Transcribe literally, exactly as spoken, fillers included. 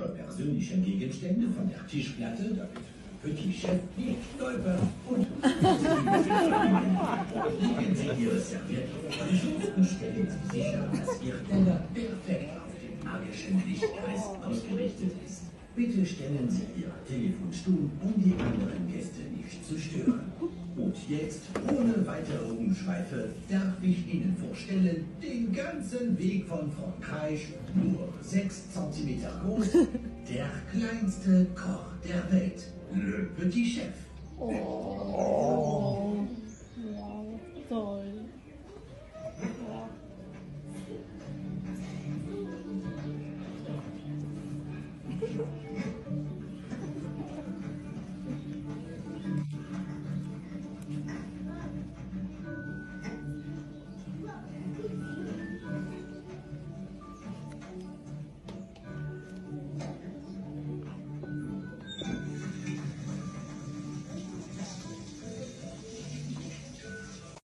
Ihre persönlichen Gegenstände von der Tischplatte, damit Petit Chef nicht stolpert und legen Sie Ihre Servietten und stellen Sie sicher, dass Ihr Teller perfekt auf den magischen Lichtkreis ausgerichtet ist. Bitte stellen Sie Ihr Telefonstuhl, um die anderen Gäste nicht zu stören. Und jetzt, ohne weitere Umschweife, darf ich Ihnen vorstellen, den ganzen Weg von Frankreich, nur sechs Zentimeter groß, der kleinste Koch der Welt, Le Petit Chef. Oh, wow, toll.